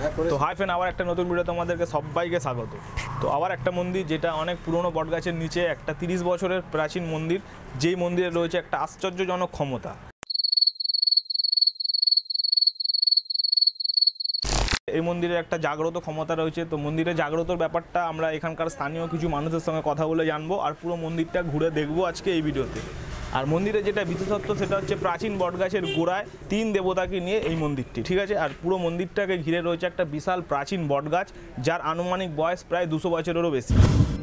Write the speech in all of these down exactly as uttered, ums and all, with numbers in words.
তো hi friend, আবার একটা নতুন ভিডিওতে তোমাদেরকে সবাইকে স্বাগত। তো আবার একটা মন্দির যেটা অনেক পুরনো বটগাছের নিচে একটা তিরিশ বছরের প্রাচীন মন্দির, যেই মন্দিরে রয়েছে একটা আশ্চর্যজনক ক্ষমতা। এই মন্দিরে একটা জাগ্রত ক্ষমতা রয়েছে। তো মন্দিরে জাগ্রতর ব্যাপারটা আমরা এখানকার স্থানীয় কিছু মানুষের সঙ্গে কথা বলে জানবো, আর পুরো মন্দিরটা ঘুরে দেখবো আজকে এই ভিডিওতে। আর মন্দিরে যেটা বিশেষত্ব সেটা হচ্ছে প্রাচীন বটগাছের গোড়ায় তিন দেবতাকে নিয়ে এই মন্দিরটি, ঠিক আছে। আর পুরো মন্দিরটাকে ঘিরে রয়েছে একটা বিশাল প্রাচীন বটগাছ, যার আনুমানিক বয়স প্রায় দুশো বছরেরও বেশি।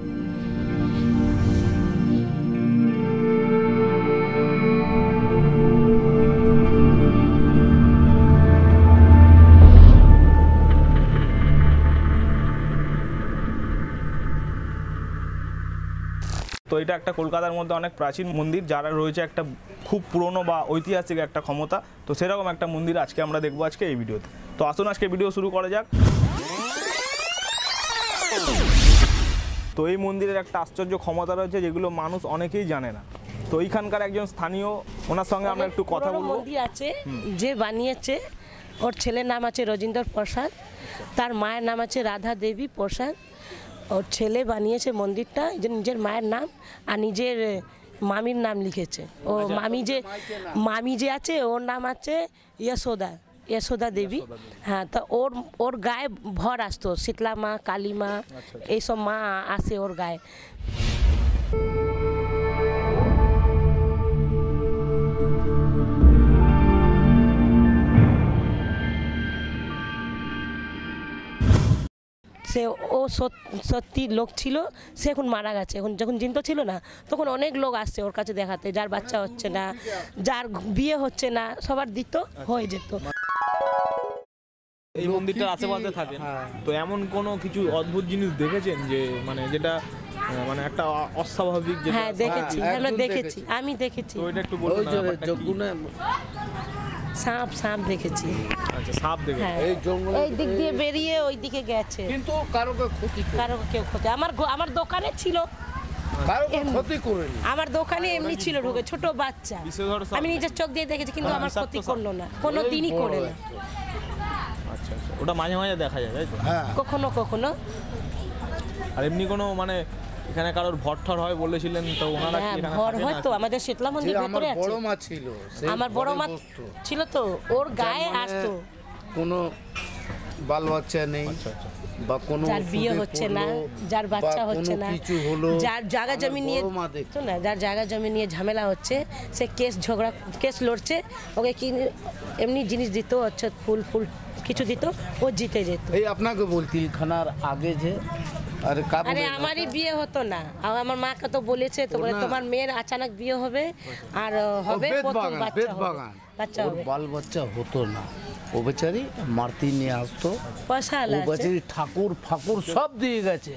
তো এটা একটা কলকাতার মধ্যে অনেক প্রাচীন মন্দির, যারা রয়েছে একটা খুব পুরনো বা ঐতিহাসিক একটা ক্ষমতা। তো সেরকম একটা মন্দির আজকে আমরা দেখবো আজকে এই ভিডিওতে। তো আসুন আজকে ভিডিও শুরু করা যাক। তো এই মন্দিরের একটা আশ্চর্য ক্ষমতা রয়েছে, যেগুলো মানুষ অনেকেই জানে না। তো এইখানকার একজন স্থানীয়, ওনার সঙ্গে আমরা একটু কথা বলবো। মন্দির আছে যে বানিয়েছে, ওর ছেলের নাম আছে রজীন্দ্র প্রসাদ, তার মায়ের নাম আছে রাধা দেবী প্রসাদ। ওর ছেলে বানিয়েছে মন্দিরটা, যে নিজের মায়ের নাম আর নিজের মামির নাম লিখেছে। ও মামি যে মামি যে আছে ওর নাম আছে যশোদা যশোদা দেবী। হ্যাঁ, তো ওর ওর গায়ে ভর আসতো, শীতলা মা, কালী মা, এইসব মা আসে ওর গায়ে। সে ও সত্যি লোক ছিল, সে এখন মারা গেছে। এখন যখন জীবিত ছিল না, তখন অনেক লোক আসছে ওর কাছে দেখাতে, যার বাচ্চা হচ্ছে না, যার বিয়ে হচ্ছে না, সবার দিত, হয়ে যেত। এই মন্দিরটার আশেপাশে থাকে, তো এমন কোনো কিছু অদ্ভুত জিনিস দেখেছেন যে মানে যেটা মানে একটা অস্বাভাবিক? হ্যাঁ দেখেছি, আমরা দেখেছি, আমি দেখেছি। তো এটা একটু বলুন না। সাপ সাপ দেখেছি। আচ্ছা, সাপ দেখেছি। এই জঙ্গল, এই দিক দিয়ে বেরিয়ে ওই দিকে গেছে, কিন্তু কারো ক্ষতি কারো কেউ ক্ষতি। আমার আমার দোকানে ছিল, কারো ক্ষতি করেনি। আমার দোকানে এমনি ছিল ঢুকে, ছোট বাচ্চা, আমি নিজের চোখ দিয়ে দেখেছি, কিন্তু আমার ক্ষতি করলো না, কোনো দিনই করে না। আচ্ছা আচ্ছা, ওটা মাঝে মাঝে দেখা যায়, তাই তো? হ্যাঁ, কখনো কখনো। আর এমনি কোনো মানে এখানে কারোর ভর ঠর হয় বলেছিলেন, তো ওনারা কি এখানে ভর হয়? তো আমাদের শীতলা মন্দির ভিতরে আছে, বড় মা ছিল, আমার বড় মা ছিল, তো ওর গায়ে আসতো। কোনো বাল বাচ্চা নেই, আচ্ছা আচ্ছা, বা কোনো যার বিয়ে হচ্ছে না, যার বাচ্চা হচ্ছে না, যার জায়গা জমি নিয়ে তো না, যার জায়গা জমি নিয়ে ঝামেলা হচ্ছে, সে কেস ঝগড়া কেস লড়ছে, ওকে কি এমনি জিনিস দিত, আচ্ছা ফুল ফুল কিছু দিত, ও জিতে যেত। এই আপনাকে বলতি খানার আগে যে আরে আরে আমারই বিয়ে হতো না, আর আমার মাকে তো বলেছে, তো বলে তোমার মেয়ের আচানক বিয়ে হবে আর হবে প্রথম বাচ্চা হবে, বাচ্চা হবে, বাল বাচ্চা হতো না। ও বেচারি মারতি নিয়ে আসতো, পয়সা ও বেচারি ঠাকুর ফাকুর সব দিয়ে গেছে।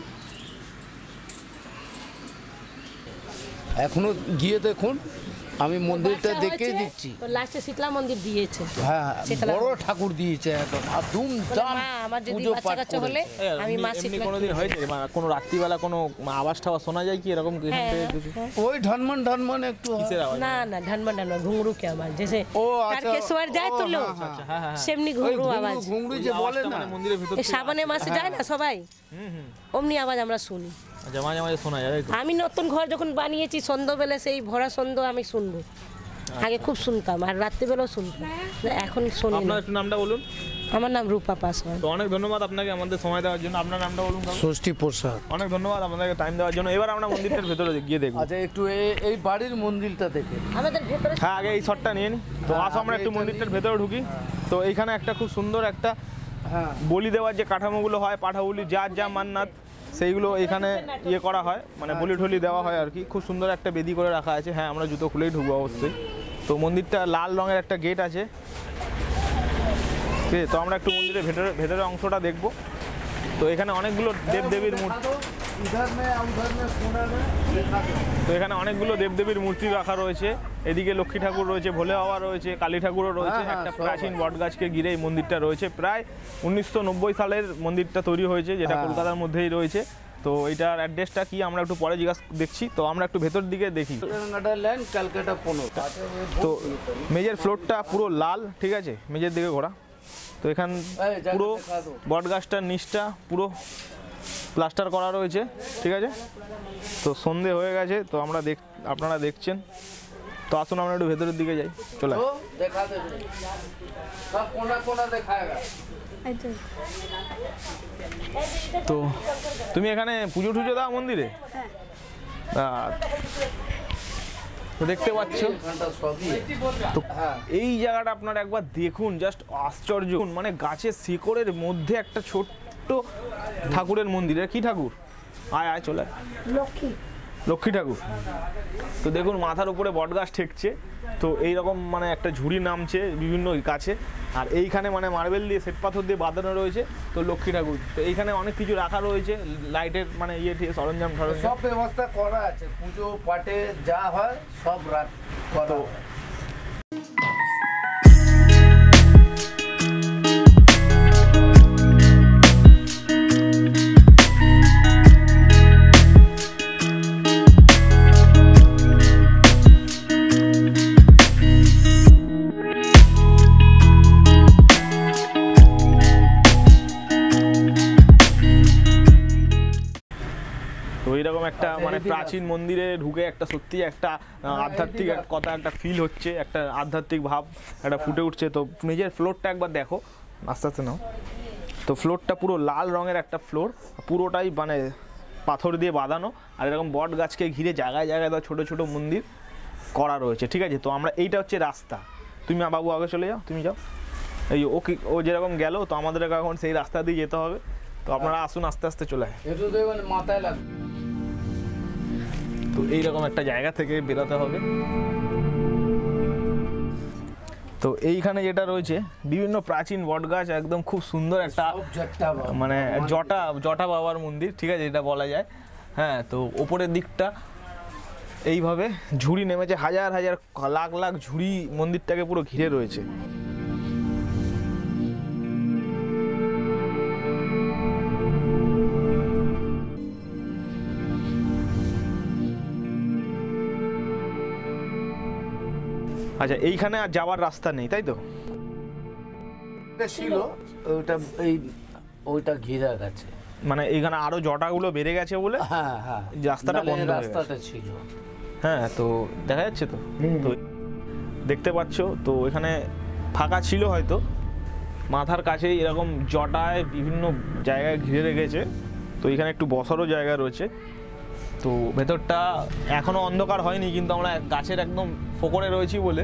এখনো গিয়ে দেখুন, আমি মন্দিরটা দেখে দিচ্ছি, লাস্টে শীতলা মন্দির দিয়েছে। হ্যাঁ, বড় ঠাকুর দিয়েছে একদম, আর ধুমধাম আমার যদি বাচ্চা কাচ্চা হলে আমি মা শীতলা। কোনোদিন হয়েছে কোনো রাত্রিবেলা কোনো আওয়াজ টাওয়াজ শোনা যায় কি এরকম? ওই ঢনমন ঢনমন একটু, না না ঢনমন ঢনমন ঘুঙরু কে আওয়াজ, জেসে তারকেশ্বর যায় তো লোক, সেমনি ঘুঙরু আওয়াজ, ঘুঙরু যে বলে না মন্দিরের ভিতর, এই শ্রাবণের মাসে যায় না সবাই, অমনি আওয়াজ আমরা শুনি। আচ্ছা, মাঝে মাঝে শোনা যায়। আমি নতুন ঘর যখন বানিয়েছি, সন্ধ্যাবেলা সেই ভরা সন্ধ্যা আমি শুনবো, আগে খুব শুনতাম, আর রাত্রিবেলাও শুনতাম, এখন শুনি। আপনার একটু নামটা বলুন। আমার নাম রূপা পাসওয়ান। তো অনেক ধন্যবাদ আপনাকে আমাদের সময় দেওয়ার জন্য। আপনার নামটা বলুন। ষষ্ঠী প্রসাদ। অনেক ধন্যবাদ আমাদেরকে টাইম দেওয়ার জন্য। এবার আমরা মন্দিরটার ভেতরে গিয়ে দেখব। আচ্ছা, একটু এই বাড়ির মন্দিরটা দেখে আমাদের ভেতরে। হ্যাঁ, আগে এই শটটা নিয়ে নিই। তো আসো আমরা একটু মন্দিরটার ভেতরে ঢুকি। তো এইখানে একটা খুব সুন্দর একটা হ্যাঁ বলি দেওয়ার যে কাঠামোগুলো হয়, পাঠা বলি, যার যা মান্নাত সেইগুলো এখানে ইয়ে করা হয়, মানে বলি ঠলি দেওয়া হয় আর কি। খুব সুন্দর একটা বেদি করে রাখা আছে। হ্যাঁ, আমরা জুতো খুলেই ঢুকবো অবশ্যই। তো মন্দিরটা লাল রঙের একটা গেট আছে, ঠিক আছে। তো আমরা একটু মন্দিরের ভেতরে ভেতরের অংশটা দেখব। তো এখানে অনেকগুলো দেবদেবীর মূর্তি, তো এখানে অনেকগুলো দেবদেবীর মূর্তি রাখা রয়েছে। এদিকে লক্ষ্মী ঠাকুর রয়েছে, ভোলে বাবা রয়েছে, কালী ঠাকুরও রয়েছে। একটা প্রাচীন বটগাছকে ঘিরে এই মন্দিরটা রয়েছে। প্রায় উনিশশো নব্বই সালের মন্দিরটা তৈরি হয়েছে, যেটা কলকাতার মধ্যেই রয়েছে। তো এটার অ্যাড্রেসটা কি আমরা একটু পরে জিজ্ঞাসা দেখছি। তো আমরা একটু ভেতর দিকে দেখি। তো মেজের ফ্লোরটা পুরো লাল, ঠিক আছে, মেজের দিকে ঘোরা। তো এখান পুরো বট গাছটার নিচটা পুরো প্লাস্টার করা রয়েছে, ঠিক আছে। তো সন্ধে হয়ে গেছে, তো আমরা দেখ আপনারা দেখছেন। তো আসুন আমরা একটু ভেতরের দিকে যাই, চলে তো তুমি এখানে পুজো টুজো দাও মন্দিরে? তো দেখতে পাচ্ছ, তো এই জায়গাটা আপনারা একবার দেখুন, জাস্ট আশ্চর্য। মানে গাছের শিকড়ের মধ্যে একটা ছোট্ট ঠাকুরের মন্দির। কি ঠাকুর? আয় আয় চলে লক্ষ্মী লক্ষ্মী ঠাকুর। তো দেখুন মাথার উপরে বট গাছ ঠেকছে, তো এইরকম মানে একটা ঝুড়ি নামছে বিভিন্ন গাছে, আর এইখানে মানে মার্বেল দিয়ে শ্বেত পাথর দিয়ে বাঁধানো রয়েছে তো লক্ষ্মী ঠাকুর। তো এইখানে অনেক কিছু রাখা রয়েছে, লাইটের মানে ইয়ে ঠিক সরঞ্জাম সরঞ্জাম সব ব্যবস্থা করা আছে, পুজো পাঠে যা হয় সব রাখ করা। এইরকম একটা মানে প্রাচীন মন্দিরে ঢুকে একটা সত্যি একটা আধ্যাত্মিক কথা, একটা ফিল হচ্ছে, একটা আধ্যাত্মিক ভাব একটা ফুটে উঠছে। তো নিজের ফ্লোরটা একবার দেখো, আস্তে আস্তে নাও। তো ফ্লোরটা পুরো লাল রঙের একটা ফ্লোর, পুরোটাই মানে পাথর দিয়ে বাঁধানো, আর এরকম বট গাছকে ঘিরে জায়গায় জায়গায় ছোট ছোট মন্দির করা রয়েছে, ঠিক আছে। তো আমরা এইটা হচ্ছে রাস্তা, তুমি বাবু আগে চলে যাও, তুমি যাও। এই ও কি ও যেরকম গেল, তো আমাদের এখন সেই রাস্তা দিয়ে যেতে হবে। তো আপনারা আসুন, আস্তে আস্তে চলে আয়। মাথায় লাগবে। তো এইরকম একটা জায়গা থেকে বেরোতে হবে। তো এইখানে যেটা রয়েছে বিভিন্ন প্রাচীন বট গাছ, একদম খুব সুন্দর একটা মানে জটা জটা বাবার মন্দির, ঠিক আছে, এটা বলা যায়। হ্যাঁ, তো ওপরের দিকটা এইভাবে ঝুড়ি নেমেছে, হাজার হাজার লাখ লাখ ঝুড়ি মন্দিরটাকে পুরো ঘিরে রয়েছে। আচ্ছা, এইখানে আর যাওয়ার রাস্তা নেই, তাই তো? ছিল ওইটা, এই ওইটা ঘিরা গেছে, মানে এইখানে আরো জটাগুলো বেড়ে গেছে বলে হ্যাঁ হ্যাঁ রাস্তাটা বন্ধ হয়ে গেছে। রাস্তাটা ছিল, হ্যাঁ। তো দেখা যাচ্ছে তো, তো দেখতে পাচ্ছ, তো এখানে ফাঁকা ছিল হয়তো, মাথার কাছেই এরকম জটায় বিভিন্ন জায়গায় ঘিরে রেখেছে। তো এখানে একটু বসারও জায়গা রয়েছে। তো ভেতরটা এখনো অন্ধকার হয়নি, কিন্তু আমরা গাছের একদম ফোকরে রয়েছি বলে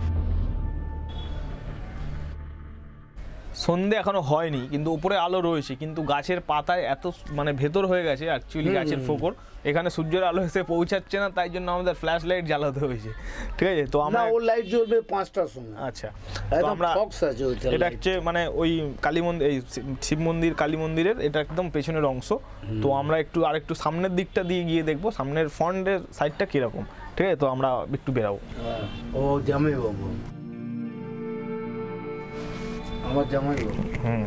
সন্ধে এখনো হয়নি, কিন্তু উপরে আলো রয়েছে, কিন্তু গাছের পাতায় এত মানে ভেতর হয়ে গেছে অ্যাকচুয়ালি গাছের ফোকর, এখানে সূর্যের আলো এসে পৌঁছাচ্ছে না, তাই জন্য আমাদের ফ্ল্যাশ লাইট জ্বালাতে হয়েছে, ঠিক আছে। তো আমরা ও লাইট জ্বলবে পাঁচটার সময়। আচ্ছা, তো আমরা এটা হচ্ছে মানে ওই কালী মন্দির, এই শিব মন্দির কালী মন্দিরের এটা একদম পেছনের অংশ। তো আমরা একটু আর একটু সামনের দিকটা দিয়ে গিয়ে দেখবো সামনের ফ্রন্টের সাইডটা কিরকম, ঠিক আছে। তো আমরা একটু বেরাবো। ও জামাই বাবু, আমার জামাই বাবু, হুম,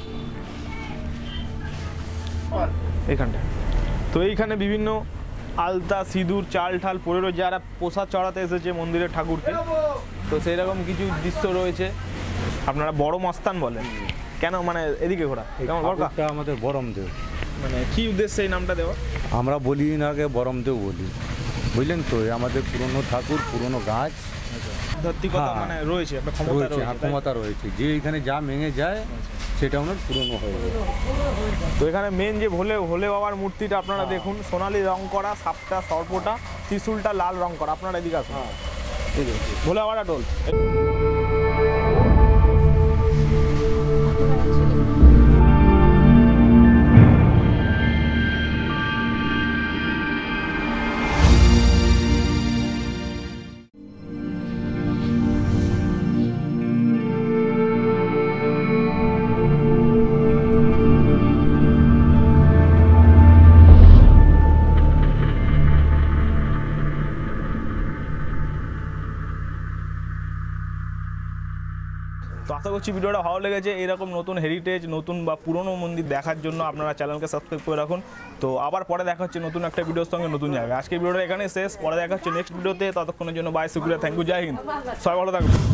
এইখানটা। তো এইখানে বিভিন্ন আলতা সিঁদুর চাল ঠাল পরে রয়েছে, যারা প্রসাদ চড়াতে এসেছে মন্দিরের ঠাকুরকে, তো সেই রকম কিছু দৃশ্য রয়েছে। আপনারা বড় মস্তান বলেন কেন, মানে এদিকে ঘোরা কেমন? আমাদের বরমদেব, মানে কি উদ্দেশ্যে এই নামটা দেওয়া? আমরা বলি নাকে বরমদেব বলি, বুঝলেন তো। আমাদের পুরনো ঠাকুর, পুরনো গাছ, আধ্যাত্মিকতা মানে রয়েছে, একটা ক্ষমতা রয়েছে, রয়েছে, ক্ষমতা রয়েছে, যে এখানে যা ভেঙে যায় সেটা ওনার পুরনো হয়ে যায়। তো এখানে মেন যে ভোলে ভোলে বাবার মূর্তিটা আপনারা দেখুন, সোনালি রং করা, সাপটা সর্পটা, ত্রিশূলটা লাল রং করা। আপনারা এদিকে আসুন, ভোলে বাবাটা টোল। তো আশা করছি ভিডিওটা ভালো লেগেছে। এরকম নতুন হেরিটেজ, নতুন বা পুরনো মন্দির দেখার জন্য আপনারা চ্যানেলকে সাবস্ক্রাইব করে রাখুন। তো আবার পরে দেখা হচ্ছে নতুন একটা ভিডিওর সঙ্গে নতুন জায়গায়। আজকে ভিডিওটা এখানে শেষ, পরে দেখা হচ্ছে নেক্সট ভিডিওতে। ততক্ষণের জন্য বাই, শুক্রিয়া, থ্যাংক ইউ, জয় হিন্দ, সবাই ভালো থাকবেন।